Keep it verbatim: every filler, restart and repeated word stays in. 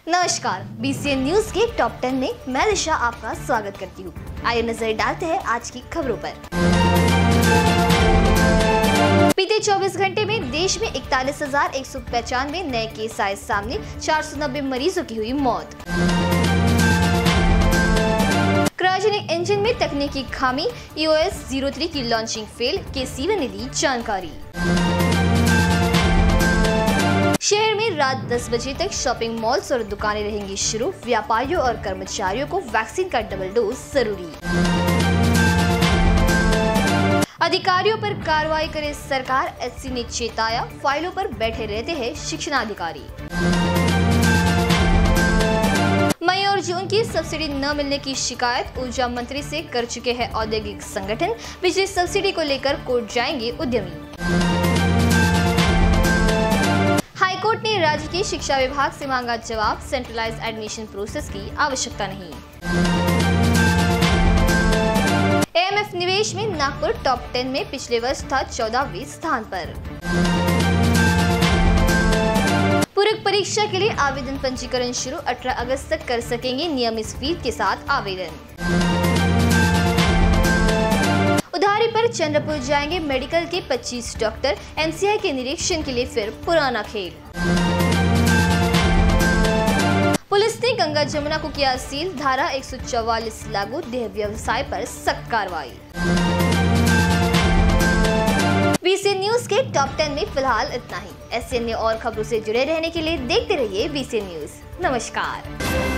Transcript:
नमस्कार, BCN news के ten टेन में मैं दिशा आपका स्वागत करती हूँ। आइए नजर डालते हैं आज की खबरों पर। बीते चौबीस घंटे में देश में इकतालीस हजार एक सौ पचानवे नए केस आए सामने, चार सौ नब्बे मरीजों की हुई मौत। क्रायोजेनिक इंजन में तकनीकी खामी, E O S zero three की लॉन्चिंग फेल, के सीवन ने दी जानकारी। शहर में रात दस बजे तक शॉपिंग मॉल्स और दुकानें रहेंगी शुरू, व्यापारियों और कर्मचारियों को वैक्सीन का डबल डोज जरूरी। अधिकारियों पर कार्रवाई करे सरकार, एससी ने चेताया, फाइलों पर बैठे रहते हैं शिक्षणाधिकारी। मई और जून की सब्सिडी न मिलने की शिकायत, ऊर्जा मंत्री से कर चुके हैं औद्योगिक संगठन, बिजली सब्सिडी को लेकर कोर्ट जाएंगे उद्यमी। हाईकोर्ट ने राज्य की शिक्षा विभाग से मांगा जवाब, सेंट्रलाइज्ड एडमिशन प्रोसेस की आवश्यकता नहीं। ए एम एफ निवेश में नागपुर टॉप टेन में पिछले वर्ष था चौदहवें स्थान पर। पूरक परीक्षा के लिए आवेदन पंजीकरण शुरू, अठारह अगस्त तक कर सकेंगे नियमित फीस के साथ आवेदन। उधारी पर चंद्रपुर जाएंगे मेडिकल के पच्चीस डॉक्टर, एम सी आई के निरीक्षण के लिए फिर पुराना खेल। पुलिस ने गंगा जमुना को किया सील, धारा एक सौ चौवालीस लागू, देह व्यवसाय पर सख्त कार्रवाई। बीसीएन न्यूज के टॉप टेन में फिलहाल इतना ही। ऐसे अन्य और खबरों से जुड़े रहने के लिए देखते रहिए बीसीएन न्यूज। नमस्कार।